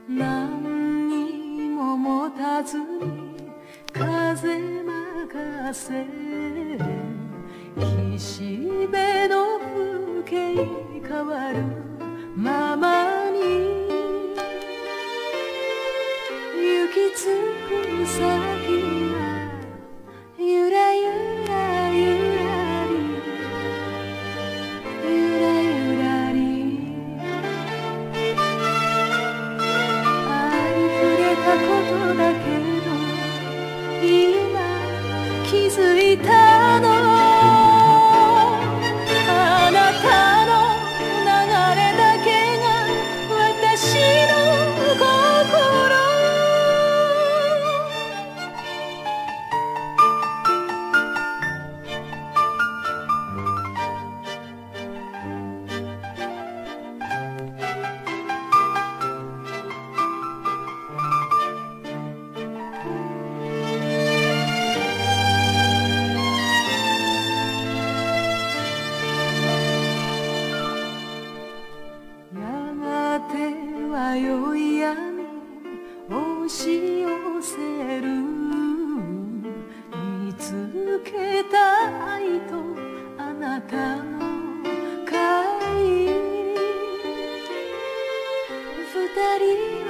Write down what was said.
何にも持たずに風任せ、岸辺の風景変わるままに行き着く先はゆらゆらゆらりゆらゆらり、ありふれたことだけど今気づいたの、あなたの流れだけが私の心。宵闇押し寄せる、見つけた愛とあなたの会、二人